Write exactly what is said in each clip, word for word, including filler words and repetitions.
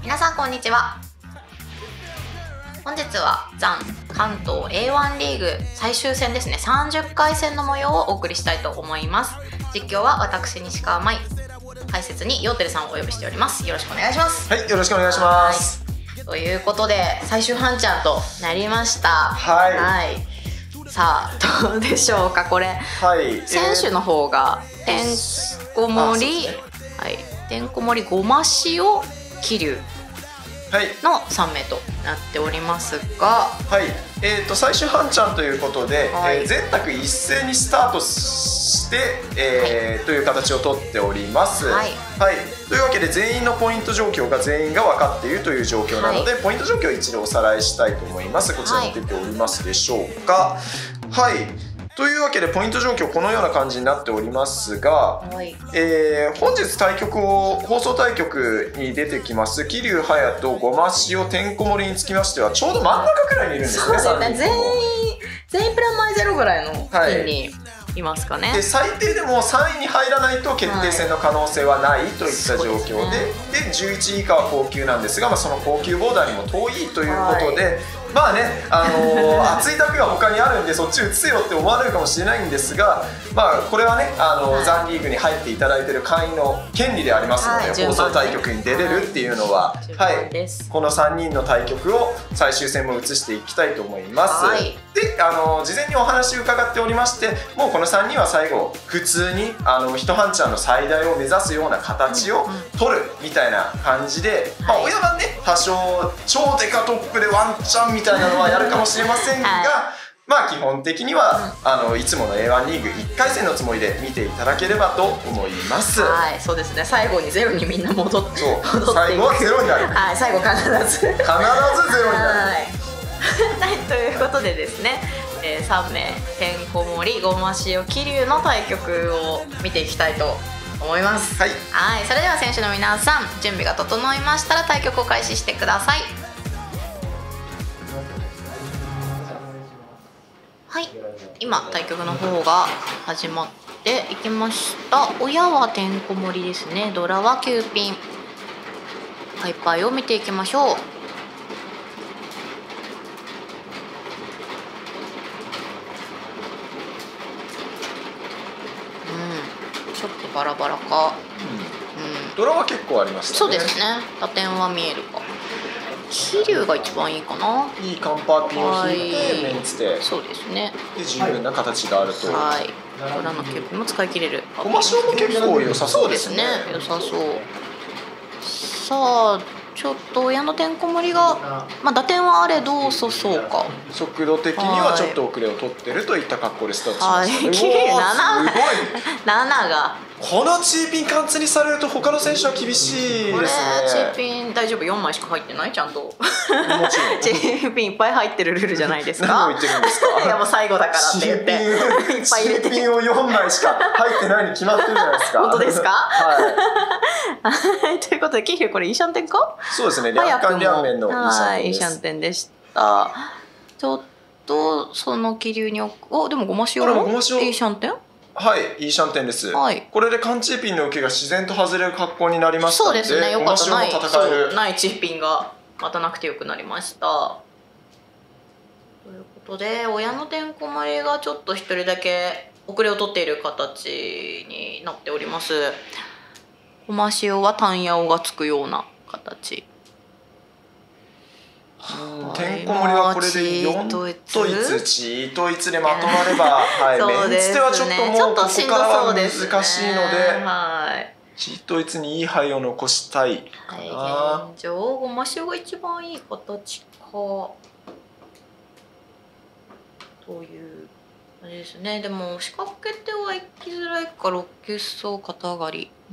皆さんこんにちは。本日はザン関東 エーワン リーグ最終戦ですね、さんじゅっかい戦の模様をお送りしたいと思います。実況は私西川舞、解説にヨーテルさんをお呼びしております。よろしくお願いします。 はい、よろしくお願いします。 ということで最終半チャンとなりました。 はい、 はい、さあどうでしょうかこれ、 はい、 選手の方がてんこ盛り、ね、はい、てんこ盛りごま塩桐生のさん名となっておりますが、 はい、えー、と最終半チャンということで、 はい、 えー、全卓一斉にスタートして、えーはい、という形をとっております。はい、はい、というわけで全員のポイント状況が全員が分かっているという状況なので、はい、ポイント状況を一度おさらいしたいと思います。こちらに出ておりますでしょうか。はい、というわけでポイント状況このような感じになっておりますが、はい、えー、本日対局を放送対局に出てきます桐生隼人ごま塩てんこ盛りにつきましてはちょうど真ん中くらいにいるんですね。 そうですね、全員全員プラマイゼロぐらいの金にいますかね。はい、 で最低でもさんいに入らないと決定戦の可能性はないといった状況で、はい、で, でじゅういちい以下は高級なんですが、まあ、その高級ボーダーにも遠いということで、はい、まあね、あのー、熱い卓が他にあるんでそっち移せよって思われるかもしれないんですが、まあこれはね、あのーはい、ザンリーグに入っていただいている会員の権利でありますので、はい、放送対局に出れるっていうのは、はいはい、このさんにんの対局を最終戦も移していきたいと思います。はい、で、あのー、事前にお話伺っておりまして、もうこのさんにんは最後普通にあの一半チャンの最大を目指すような形を取るみたいな感じで、はい、まあ親はね多少超デカトップでワンチャンみたいなのはやるかもしれませんが、はい、まあ基本的には、うん、あのいつもの エーワン リーグいっかい戦のつもりで見ていただければと思います。 はい、そうですね。最後にゼロにみんな戻って、 そう最後はゼロになる。 はい、最後必ず必ずゼロになる。はい、ということでですね、えー、さん名てんこ盛りごま塩桐生の対局を見ていきたいと思います。はい、はい、それでは選手の皆さん準備が整いましたら対局を開始してください。はい、今対局の方が始まっていきました。親はてんこ盛りですね。ドラはきゅうピン。パイパイを見ていきましょう。ちょっとバラバラか、 うんうん、ドラは結構ありましたね。 そうですね、打点は見えるか。桐生が一番いいかな。 いいカンパーピンを引いてメンツで、 そうですね、 で十分な形があると。 はい、ドラのキューピンも使い切れる。 ごま塩も結構良さそうですね。 そうですね、良さそう。さあちょっと親のてんこ盛りが、まあ、打点はあれど遅そうか。 速度的にはちょっと遅れを取ってるといった格好でスタートしましたね。 桐生なな、なながこのチーピン貫通にされると他の選手は厳しいですね。 チーピン大丈夫、よんまいしか入ってない。ちゃんともちろんチーピンいっぱい入ってるルールじゃないですか。 何を言ってるんですか。 いやもう最後だからって言っていっぱい入れて、 チーピンをよんまいしか入ってないに決まってるじゃないですか。 本当ですか。 はい。 ということで桐生これいいシャンテンか。 そうですね、両間両面のいいシャンテンでした。ちょっとその桐生に、おでもごま塩もいいシャンテン。はい、 いいシャンテンです。 はい、 これで缶チーピンの受けが自然と外れる格好になりましたので、 そうですね、よかった。ない戦えるないチーピンがまたなくてよくなりました。ということで親のてんこ盛りがちょっと一人だけ遅れを取っている形になっております。ごま塩は単ヤオがつくような形。 てんこ盛りはこれでよん統一、チー統一でまとまれば、はい、メンツではちょっともうここからは難しいので、はい、チー統一にいい牌を残したいかな。 はい、現状ごま塩が一番いい形かという感じですね。でも仕掛けてはいきづらいかろっ級層肩上がり。 うん、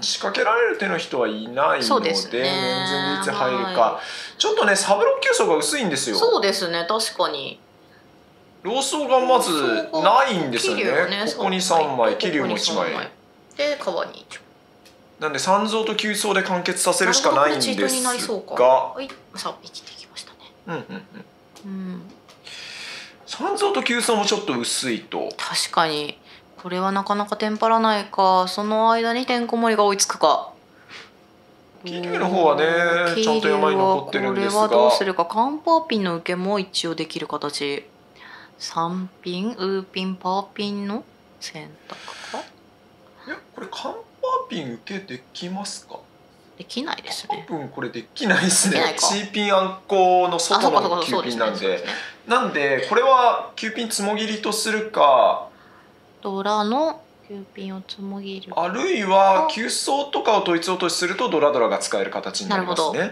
仕掛けられる手の人はいないので、面前でいつ入るか、はい、ちょっとねサブろっ級層が薄いんですよ。 そうですね、確かにローソーがまずないんですよね。ね、ここにさんまい、桐生もいちまいで川にいちまいなんでさん層ときゅう層で完結させるしかないんですが、 はい、さあ生きてきましたね。 うんうんうん、うん、さん層ときゅう層もちょっと薄いと。 確かにこれはなかなかテンパらないか。その間にてんこ盛りが追いつくか。 桐生の方はねちゃんと山に残ってるんですが、 これはどうするか。カンパーピンの受けも一応できる形。さんピンウーピンパーピンの選択か。 いやこれカンパーピン受けできますか。 できないですね。 多分これできないですね。 できないか。 チーピンあんこの外のきゅうピンなんで、なんでこれはきゅうピンつもぎりとするか、 ドラのきゅうピンをつもぎる、 あるいはきゅう層とかを統一落としするとドラドラが使える形になりますね。 はい、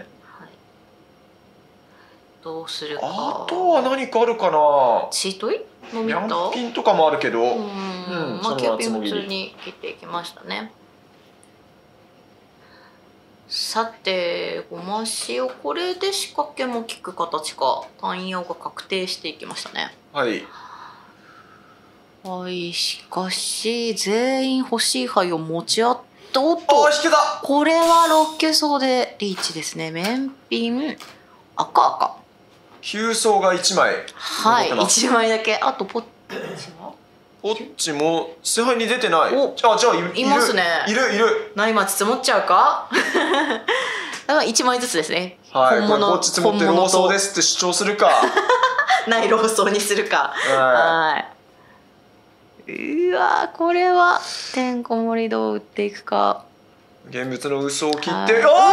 どうするか。 あとは何かあるかな。 チートイの見ヤたンピンとかもあるけど、 うん、 うん、 まあきゅうピン普通そのままつもぎり。 に切っていきましたね。さてごま塩、これで仕掛けも効く形か。単葉が確定していきましたね。 はいはい、しかし全員欲しい牌を持ち合って、おっあとあ引けた。 これはろっ級層でリーチですね。面ピン赤赤、 きゅう層がいちまいはいいちまいだけ。あとポッチはこっちも聖杯に出てない。 おじゃあじゃあいるいますね。 いるいる。 内町積もっちゃうかだからいちまいずつですね。 はい、 本物これこっち積もってローソーですって主張するかないローソーにするか。はい。うわーこれはてんこ盛りどう打っていくか。 現物の嘘を切って、 はい、 おーうわー言ってたから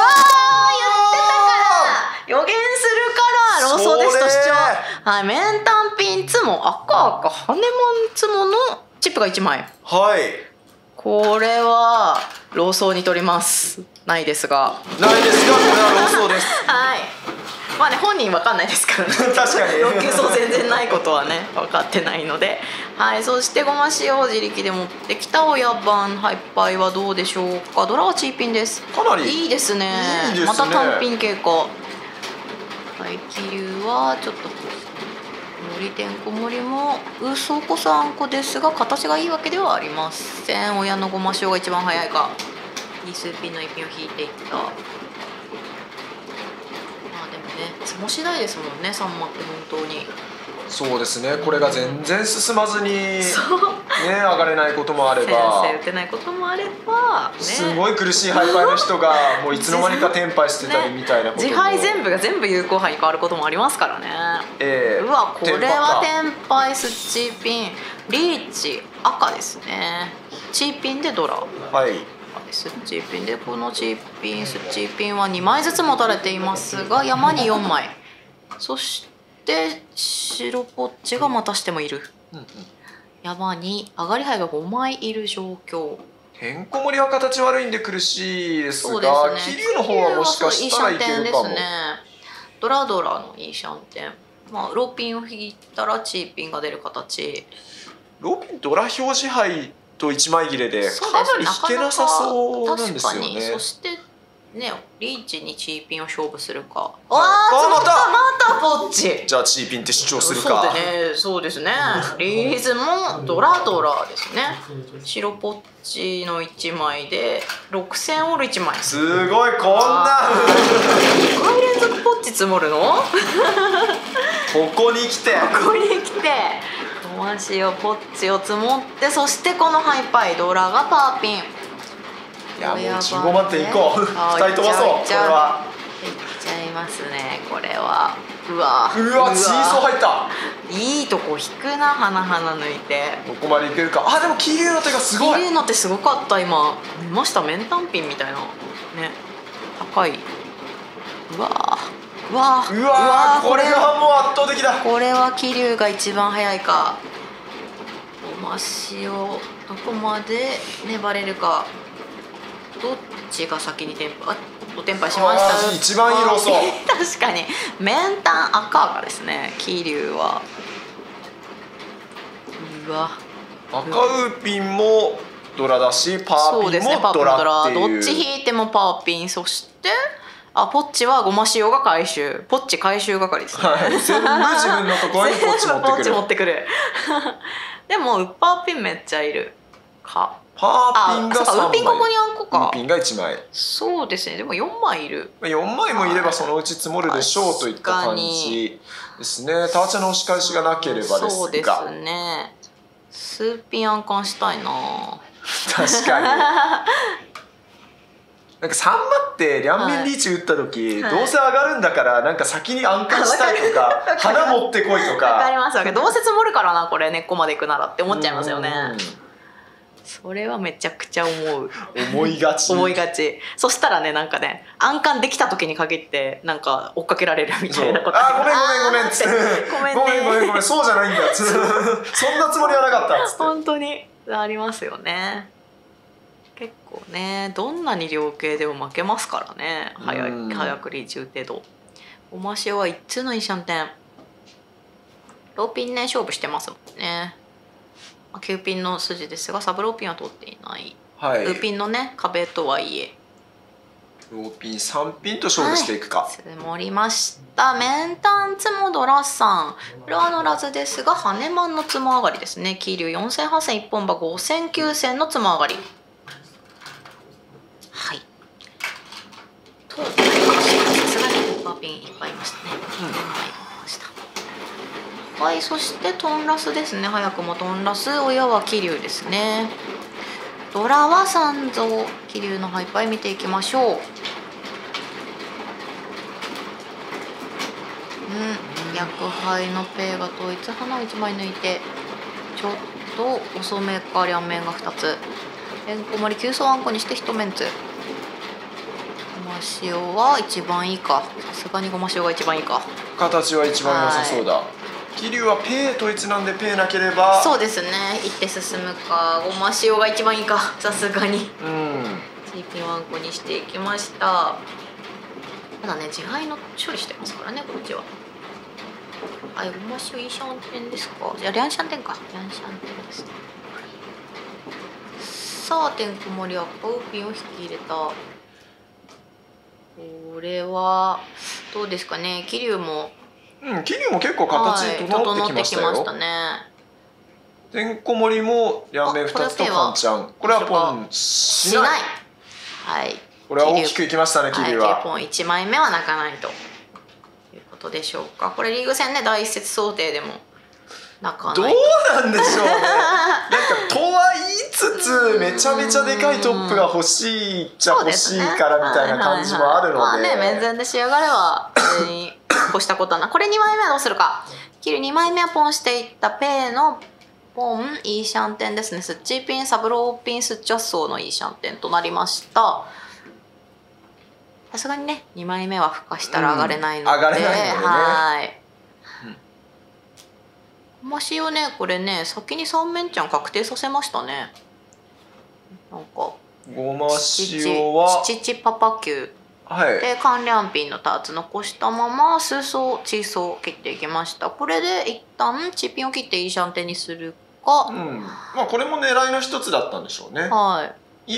予言するからローソーですと主張。はい、メンタンピンツモ赤赤羽モンツモのチップがいちまい。 はいこれはローソーに取ります。ないですがないですがこれはローソーですはい。まあね本人わかんないですからね確かにろっ級層全然ないことはね分かってないので。はい、そしてごま塩を自力で持ってきた親番ハイパイはどうでしょうか。ドラはチーピンです。 かなりいいですね。 いいですね。 また単品傾向。はい気流はちょっと森てんこ盛りもうそこそあんこですが形がいいわけではありません。親のごま塩が一番早いか。いい数ピンの一品を引いていった。まあでもねつも次第ですもんねサンマって本当に。 そうですね。これが全然進まずにねそう上がれないこともあれ先ば、 生打てないこともあれば、ね、 すごい苦しいハイパイの人がもういつの間にかテンパイしてたりみたいなことも、 自敗全部が全部有効杯に変わることもありますからね。 えーうわこれはテンテンパイスチーピンリーチ赤ですね。チーピンでドラ、 パはいスッチーピンでこのチーピンスッチーピンはにまいずつ持たれていますが山によんまいそして白ポッチがまたしてもいる。 うんうん、 山に上がり牌がごまいいる状況。 てんこ盛りは形悪いんで苦しいですそうが、 ですね。 桐生の方はもしかしたらいけるかも。 いいシャンテンですね。ドラドラのいいシャンテン。まあローピンを引いたらチーピンが出る形。 ローピンドラ表示牌と一枚切れでかなり引けなさそうなんですよね。 確かに。そしてねリーチにチーピンを勝負するか。わああまたまたポッチ。 じゃあチーピンって主張するか。 そうでね、そうですね。リーズもドラドラですね。白ポッチのいちまいでろくせんオールいちまい。 すごいこんなにかい連続ポッチ積もるの？ ここに来てここに来てごま塩ポッチを積もって、そしてこのハイパイドラがパーピン。 いやもうじゅうごまんていこう。ふたり飛ばそうこれは。 いっちゃいますねこれは。うわうわチーソー入った。 いいとこ引くな、花々抜いて。 どこまでいけるか。あでも桐生の手がすごい。 桐生の手すごかった今見ました。メンタンピンみたいなね高い。うわうわうわこれはもう圧倒的だ。 これは桐生が一番早いか。ごま塩どこまで粘れるか。どっちが先にテンパあとテンパしました。 一番いいローソー確かにメンタン赤赤ですね桐生は。うわ赤ウーピンもドラだしパーピンもドラっていう。 どっち引いてもパーピン。そしてあポッチはごま塩が回収。ポッチ回収係ですね、 はい、全部自分のところにポッチ持ってくる。 ポッチ持ってくるでもウッパーピンめっちゃいるか。 パーピンがさんまい。 ウーピンここにあんこか。 ウーピンがいちまい。 そうですね。でもよんまいいる。 よんまいもいればそのうち積もるでしょうといった感じですね。タワチャの押し返しがなければですが。 そうですね。スーピン暗冠したいな。 確かに。 なんかサンマって両面リーチ打った時、 はい、 どうせ上がるんだからなんか先に安価したいとか花持ってこいとかわかりますわかる。どうせ積もるからなこれ根っこまで行くならって思っちゃいますよね。それはめちゃくちゃ思う。 思いがち思いがち。そしたらねなんかね暗冠できた時に限ってなんか追っかけられるみたいなことあごめんごめんごめんっつってごめんねごめんごめんごめんそうじゃないんだっつってそんなつもりはなかったっつって本当にありますよね。結構ねどんなに量系でも負けますからね。早い早くリーチ打てどごま塩はいっつのいいシャンテンローピンね勝負してますもんね。きゅうピンの筋ですがサブローピンは取っていない、 はい、 ルーピンのね壁とはいえローピンさんピンと勝負していくか、はい、 積もりました。メンタンツモドラッサンこれはあのラズですがハネマンのつも上がりですね。桐生よんせんはっせんいっぽん馬ごせんきゅうせんのつも上がりはいとさすがにオーバーピンいっぱいいましたね、うん、はいはい、そしてトンラスですね。早くもトンラス、親は桐生ですね。ドラは三蔵、桐生のハイパイ見ていきましょう。うん、薬杯のペイが統一、花をいちまい抜いて、ちょっと遅めか、両面がふたつ。てんこ盛り急走あんこにして一メンツ。ごま塩は一番いいか。さすがにごま塩が一番いいか。 形は一番良さそうだ。桐生はペイ統一なんでペイなければそうですね行って進むかごま塩が一番いいかさすがにうん チーピンワンコにしていきました。ただね自敗の処理してますからねこっちは。はいごま塩いいシャンテンですか。じゃあリャンシャンテンかリャンシャンテンですね。さあてんこ盛りはパウピンを引き入れた。これはどうですかね。桐生もうん、桐生も結構形整ってきましたよ。 はい、整ってきましたね。 てんこ盛りも両面ふたつとカンちゃん。これはポンしない。 はい。 これは大きくいきましたね、桐生は。 はい、ポンいちまいめは泣かないということでしょうか。これリーグ戦ね第一節想定でも泣かない。 どうなんでしょうね。なんかとは言いつつめちゃめちゃでかいトップが欲しいっちゃ欲しいからみたいな感じもあるので。 まあね面前で仕上がれば全員越したことはない。これにまいめはどうするか。桐生にまいめはポンしていったペイのポンいいシャンテンですね。スッチーピンサブローピンスッチャッソーのいいシャンテンとなりました。さすがにねにまいめはふかしたら上がれないので、うん、上がれないのでね。はい。ごま塩ねこれね先に三面ちゃん確定させましたね。なんかごま塩はチチチパパ級。 はい、 でカンリャンピンのターツ残したまま数層チーソーを切っていきました。これで一旦チーピンを切っていいシャンテンにするか、 うんまあ、これも狙いの一つだったんでしょうね。 はい、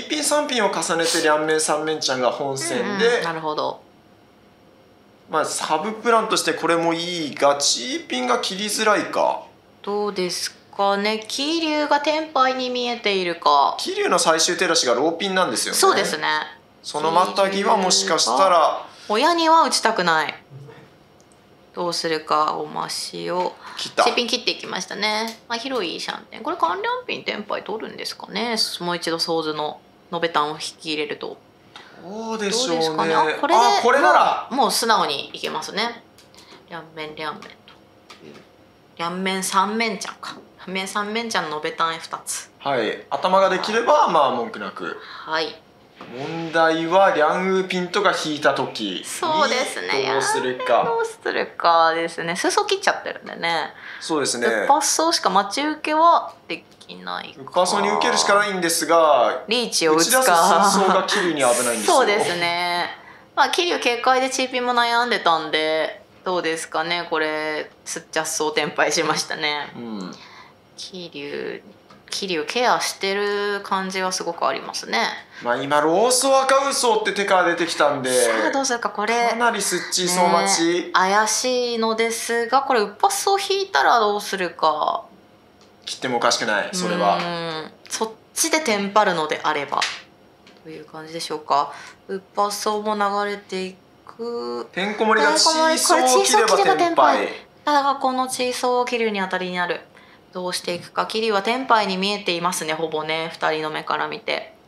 いいピンさんピンを重ねて両面三面ちゃんが本戦で、うんうん、 なるほど。 まあサブプランとしてこれもいいがチーピンが切りづらいかどうですかね。桐生がテンパイに見えているか。 桐生の最終手出しがローピンなんですよね。 そうですね。 そのまたぎはもしかしたら親には打ちたくない。どうするか。おましをチーピン切っていきましたね。まあ、広いシャンテンこれカンリャンピンテンパイ取るんですかね。もう一度ソーズのノベタンを引き入れるとどうでしょうね。 どうですかね。あこれであこれならもう素直にいけますね。両面両面と両面三面ちゃんか両面三面ちゃんのノベタンふたつ。 はい頭ができれば、はい、まあ文句なく。 はい問題はリャンウーピントが引いた時にそうですねどうするかどうするかですね。裾切っちゃってるんでね。 そうですね。 ウッパッソーしか待ち受けはできないか。 ウッパッソーに受けるしかないんですがリーチを打つか打ち出す裾が桐生に危ないんですよ。 そうですね。まあ桐生警戒でチーピンも悩んでたんでどうですかね。これすっちゃっそう転敗しましたね。うん桐生桐生ケアしてる感じはすごくありますね。 まあ今ローソ赤ウソって手から出てきたんでさあどうするか。これかなりスッチーソー待ち、 ね、怪しいのですがこれウッパッソを引いたらどうするか。 切ってもおかしくない。それはうんそっちでテンパるのであればという感じでしょうか。ウッパッソも流れていく。 てんこ盛りがチーソーを切ればテンパイ。 ただこのチーソーを切るにあたりになる。どうしていくか。桐生はテンパイに見えていますねほぼねふたりの目から見て。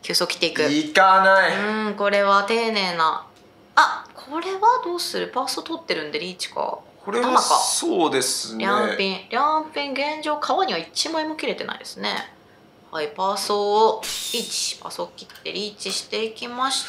急速切っていく。 いかない。 うんこれは丁寧な。あこれはどうする？パースト取ってるんでリーチか。 これはそうですね。 リャンピンリャンピン現状皮にはいちまいも切れてないですね。はいパーソをリーチパーソを切ってリーチしていきました。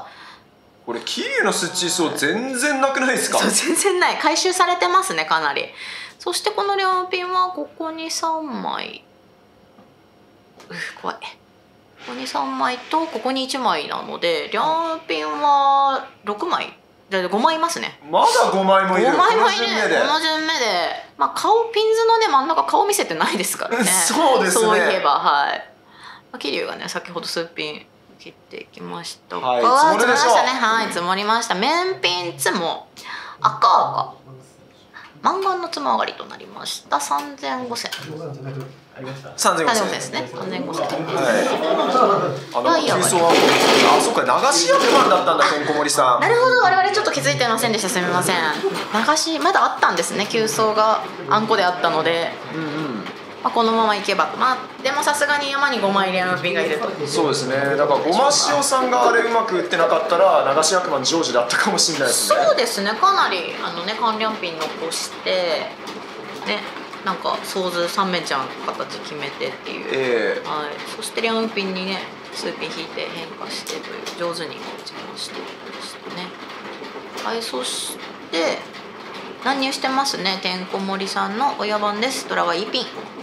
これ桐生のスチーソー全然なくないですか？ そう全然ない。回収されてますねかなり。そしてこのリャンピンはここにさんまい。う怖い。ここにさんまいとここにいちまいなのでリャンピンはろくまいでごまいいますね。 まだごまいもいる。 ごまいもいる。 この順目でこの順目で、まあ、顔ピンズのね真ん中顔見せてないですからね。 そうですね。 そういえばはい。桐生がね先ほど数ピン切っていきましたが、 はい、積もるでしょう。 積もりましたね。はい積もりました。面ピンツも赤赤マンガンのつも上がりとなりました。さんぜんごせんさんぜんごせんですね。さんぜんごせん。 はい。あの急走はあそっか流し役番だったんだてんこ盛りさん。 なるほど我々ちょっと気づいてませんでした。すみません。流しまだあったんですね。急走があんこであったので。うんうん。まあこのままいけばまあでもさすがに山にごまいリャンピンがいると。 そうですね。だからごま塩さんがあれうまく打ってなかったら流し役番ジョージだったかもしれないですね。 そうですね。かなりあのねカンリャンピン残してね。なんかソーズさん面ちゃん形決めてっていう、えーはい、そしてリャンピンにね数ピン引いて変化してという上手に打ちましてましたね。はいそして乱入してますね。てんこ盛りさんの親番です。ドラはいいピン。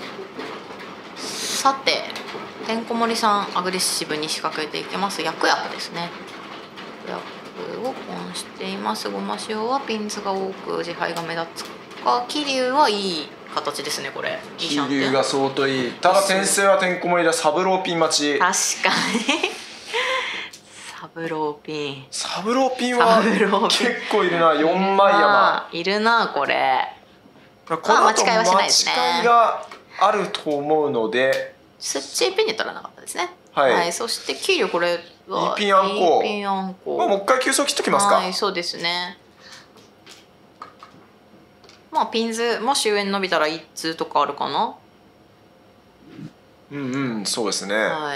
さててんこ盛りさんアグレッシブに仕掛けていきます。ヤクヤクですね。ヤクをポンしています。ごま塩はピンズが多く自敗が目立つか。桐生はいい形ですねこれ。 桐生が相当いい。ただ転生はてんこ盛りだ。サブローピン待ち。 確かにサブローピンサブローピンは結構いるな。よんまい山いるなこれ。 この後間違いはしないですね。間違いがあると思うのでスッチーピンに取らなかったですね。はい、はい、そして桐生これはいいピンあんこ。 いいピンあんこ。 もう一回急走切っときますか。 はいそうですね。まあピンズもし上に伸びたらいっ通とかあるかな。 うんうんそうですね。 はい。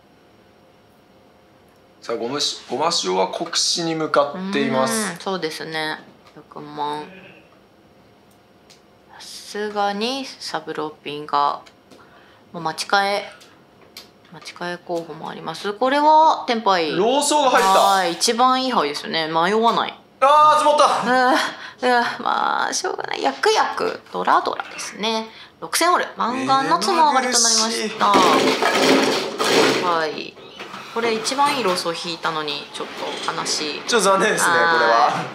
さあごましごま塩は国士に向かっています。 そうですね。ひゃくまん。さすがにサブローピンがもう待ち替え待ち替え候補もあります。これはテンパイ。 ローソーが入った。 はい一番いい牌ですよね。迷わない。 ああ積もった。 うんまあしょうがない。ヤクヤクドラドラですね。ろくせんオールマンガンのつも上がりとなりました。はいこれ一番いいローソー引いたのにちょっと悲しい。 ちょっと残念ですねこれは。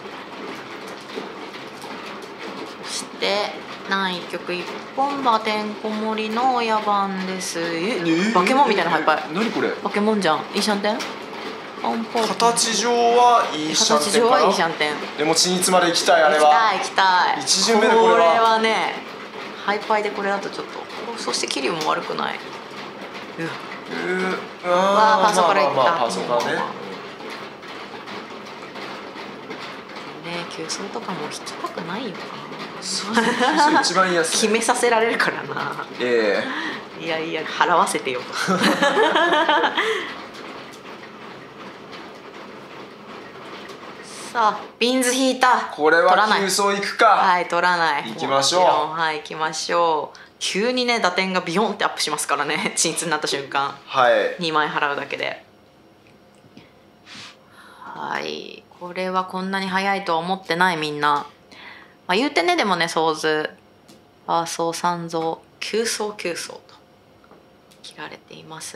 そして難易曲一本馬てんこ盛りの親番です。ええバケモンみたいなハイパイ。 何これ。 バケモンじゃん。いいシャンテン。 形上はいいシャンテンかな。形上はいいシャンテン。でもチニツまで行きたいあれは。 行きたい行きたい。 一巡目でこれは。 これはねハイパイでこれだとちょっと。そして桐生も悪くない。うわうわパーソからいった。 パーソからね。ね急走とかも引きたくないよな。 一番いいやつ。 決めさせられるからな。 ええいやいや払わせてよと。さあビンズ引いた。 これは急走いくか。 はい取らない。 行きましょう。 はい行きましょう。急にね打点がビヨンってアップしますからね。鎮痛になった瞬間。 はいにまい払うだけで。はいこれはこんなに早いとは思ってないみんな。まあ、言うてねでもねソーズファーソー三蔵急走急走と切られています。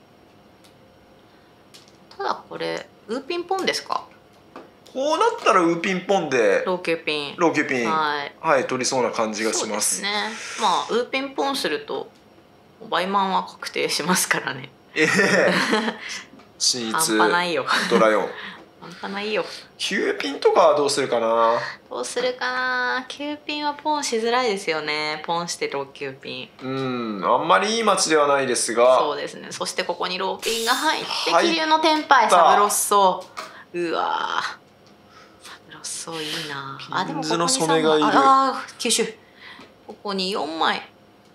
ただこれウーピンポンですか。 こうなったらウーピンポンでローキューピンローキューピンはい、 はい、取りそうな感じがします。 そうですね。まあウーピンポンするとバイマンは確定しますからね。 ええ進出半端ないよドラよん半端ないよ。 きゅうピンとかはどうするかな。 どうするかな。きゅうピンはポンしづらいですよね。ポンしてローきゅうピン。 うんあんまりいい街ではないですが。 そうですね。そしてここにローピンが入って桐生のテンパイサブロッソー。うわサブロッソーいいな。 ピンズの染めがいる。 ああ吸収。ここによんまい。こ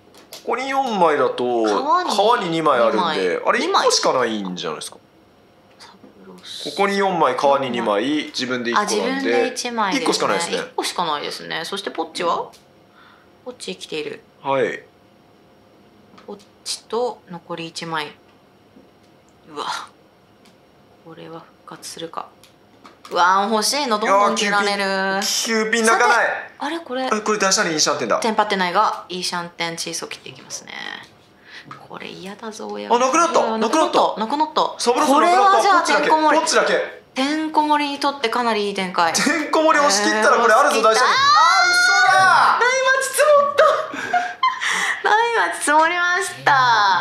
こによんまいだと川に川ににまいあるんで、あれいっにまいこしかないんじゃないですか。ここによんまい、川ににまい、自分でいっこあ、自なん分ででいちまいですね。 いっこしかないですね。 いっこしかないですね。そしてポッチはポッチ生きている。 はい。 ポッチと残りいちまい。うわ、これは復活するか。うわ、欲しいのどんどん切られる。 きゅうピン泣かない。 あれこれあれこれ大事なイーシャンテンだ。 テンパってないがいいシャンテンチーソー切っていきますね。これ嫌だぞ親。 あ、なくなった。なくなった。 なくなった。 サブロスこれはじゃあポッチだけ。 てんこ盛り。 ポッチだけ。 てんこ盛りにとってかなりいい展開。 てんこ盛り押し切ったらこれあるぞ大事な。あー、嘘だ。 大町積もった。大町積もりました。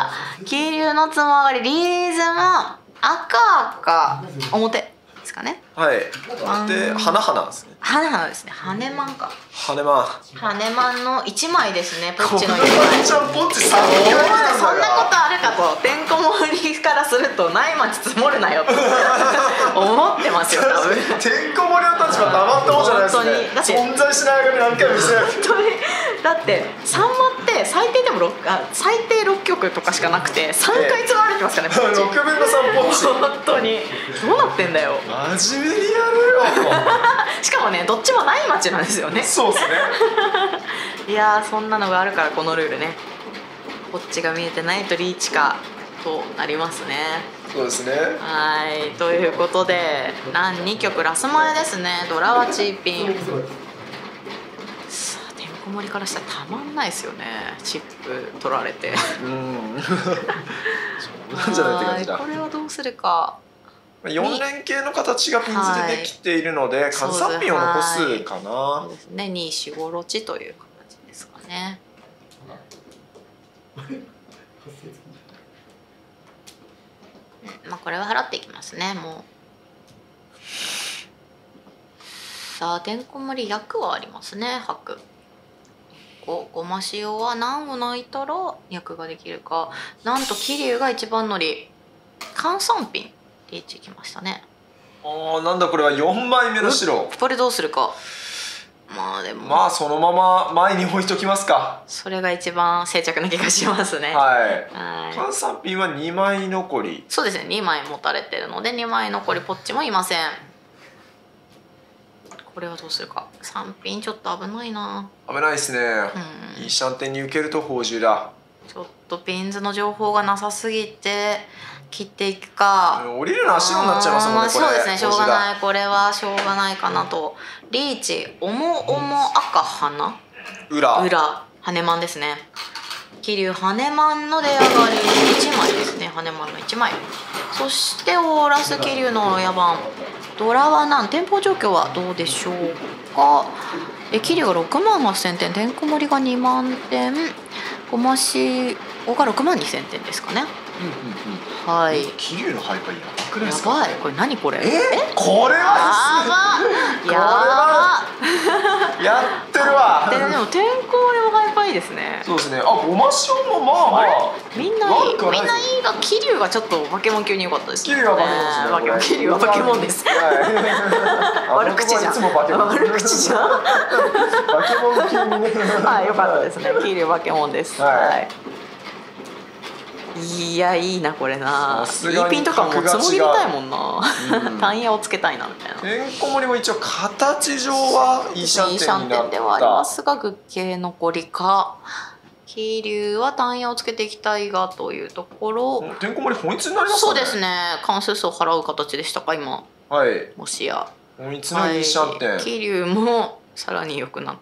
気流のつも上がり、リーズも赤赤表ですかね。 はい。で、花々ですね。 花々ですね。羽マンか。 羽マン。 羽マンのいちまいですね。ポッチのいちまい。 ちゃんポッチさんかいめなんだそんなことあるかと、てんこ盛りからすると内町積もるなよと思ってますよ多分。 てんこ盛りの立場たまったもんじゃないですね。 だって存在しない間に何回も見せる。 本当にだってさんまって最低でもろくあ最低ろっきょくとかしかなくてさんかい積まれてますからね。ポッチろくぶんのさんポッチ。 本当にどうなってんだよ。 真面目にやるよ。 しかもね、どっちも内町なんですよね。 そうですね。 いやー、そんなのがあるからこのルールね。こっちが見えてないとリーチかとなりますね。 そうですね。 はい、ということで何にきょくラス前ですね。ドラはチーピン。さあ、てんこ盛りからしたらたまんないですよね。チップ取られて。 うん。そうなんじゃないって感じだ。 これはどうするか。 よん連形の形がピンズでできているので、数さんピンを残すかな。 そうですね。に、よん、ごロチという形ですかね。まあこれは払っていきますね。もうさあ、てんこ盛り役はありますね。白ごごま塩は何を泣いたら役ができるか。なんと桐生が一番乗り換算ピンリーチきましたね。 ああ、なんだこれはよんまいめの白。 これどうするか。まあでもまあそのまま前に置いときますか。 それが一番静着な気がしますね。 はい。 はい。 換算ピンはにまい残り。 そうですね。にまい持たれてるのでにまい残り。ポッチもいません。これはどうするか。さんピンちょっと危ないな。 危ないですね。うん、いいシャンテンに受けると宝珠だ。 ちょっとピンズの情報がなさすぎて切っていくか。 降りるのは白になっちゃいますもんね。 そうですね。しょうがない。これはしょうがないかなと。リーチおもおも赤花裏裏羽マンですね。桐生羽マンの出上がりいちまいですね。羽マンのいちまい。そしてオーラス桐生の親番。ドラは何店舗状況はどうでしょうか。え桐生がろくまんはっせんてん、てんこ盛りがにまんてん、ごましおがろくまんにせんてんですかね。はい。 桐生のハイパーやばくないですやか。 ばい。これ何これ。 え？これはやば。やば。 やってるわ。 でもてんこ盛りもハイパーいいですね。 そうですね。あ、ごま塩もまあまあ。 みんないい。みんないいが桐生がちょっとバケモン級に良かったですね。 桐生はバケモンですね。 バケモン桐生はバケモンです。悪口じゃん。悪口じゃん。 バケモン級にね。 はい、良かったですね。桐生バケモンです。はい。いや、いいなこれな。いいピンとかも積もりたいもんな。タイヤをつけたいなみたいな。 てんこ盛りも一応形上はいいシャンテンになった。 ではありますが、グッ系残りか。桐生はタイヤをつけていきたいがというところ。 てんこ盛り本一になりましたね。 そうですね。関数数を払う形でしたか今。 はい。 もしや。 本一のいいシャンテン。 桐生もさらに良くなった。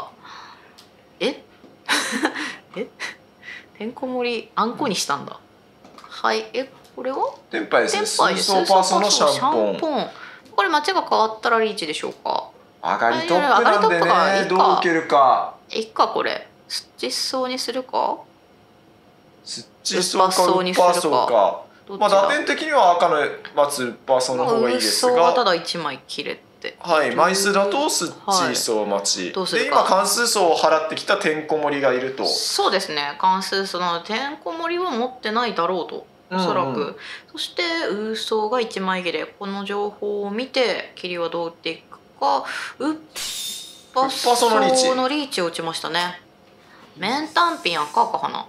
え？え？てんこ盛りあんこにしたんだ。はい。え、これはテンパイですね。 水素パーソのシャンポン。 これ街が変わったらリーチでしょうか。 上がりトップなんでね、どう受けるか。 いっかこれ。スッチ層にするか。 スッチ層かウッパー層か。まあ打点的には赤の松ウッパー層の方がいいですが。 ウッはただいちまい切れて。 はい、枚数だとスッチ層待ち、はい、で今関数層を払ってきたてんこ盛りがいると。 そうですね。関数層のてんこ盛りは持ってないだろうとおそらく、うんうん、そしてウーソーがいちまい切れ。この情報を見て桐生はどう打っていくか。ウッパソのリーチを打ちましたね。 面単品赤か花。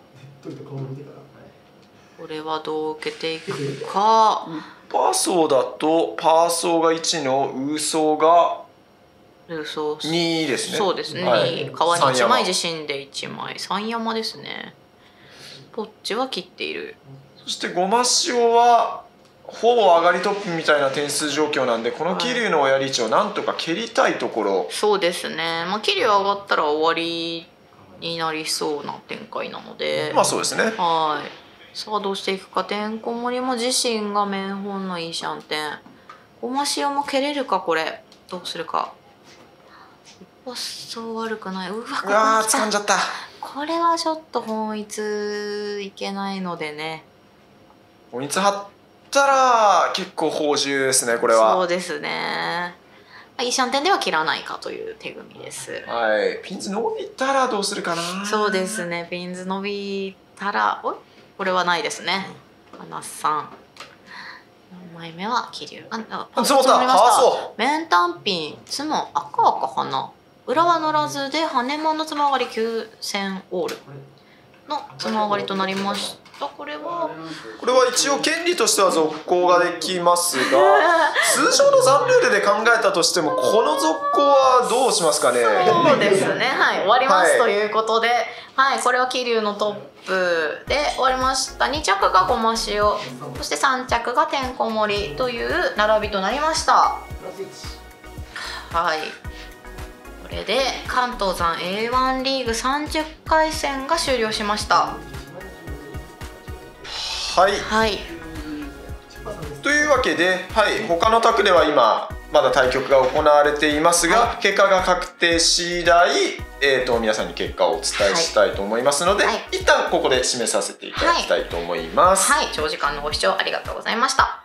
これはどう受けていくか。 パーソーだとパーソーがいちのウーソーがにですね。 そうですね、はい、川にいちまい、地震でいちまい、三山ですね。ポッチは切っている。 そしてごま塩はほぼ上がりトップみたいな点数状況なんで、この桐生の親リーチをなんとか蹴りたいところ、はい、 そうですね、まあ、桐生上がったら終わりになりそうな展開なので、 まあそうですね。 はい、さあどうしていくか。てんこ盛りも自身が面本のいいシャンテン。ごま塩も蹴れるか。これどうするか。そう悪くない。うわ、ここあー掴んじゃった。 これはちょっと本一いけないのでね。 本一張ったら結構宝珠ですね、これは。 そうですね。いいシャンテンでは切らないかという手組みです。 はい、ピンズ伸びたらどうするかな。 そうですね、ピンズ伸びたら、おいこれはないですね。ななさん。よんまいめは桐生。あ、あ、 そうだ、そう。 面単品、つも赤赤花。裏は乗らずで羽間のつま上がりきゅうせんオールのつま上がりとなりました。これはこれは一応権利としては続行ができますが、通常の残ルールで考えたとしてもこの続行はどうしますかね。 そうですね、はい、終わります、はい、ということで、はい、これは桐生のトップで終わりました。に着がごま塩、そしてさん着がてんこ盛りという並びとなりました。はい、これで関東山 エーワン リーグさんじゅっかい戦が終了しました。 はい、 はい、 というわけで、はい、他の卓では今まだ対局が行われていますが、はい、結果が確定次第、えー、と皆さんに結果をお伝えしたいと思いますので、はい、一旦ここで締めさせていただきたいと思います。 はい、はい、長時間のご視聴ありがとうございました。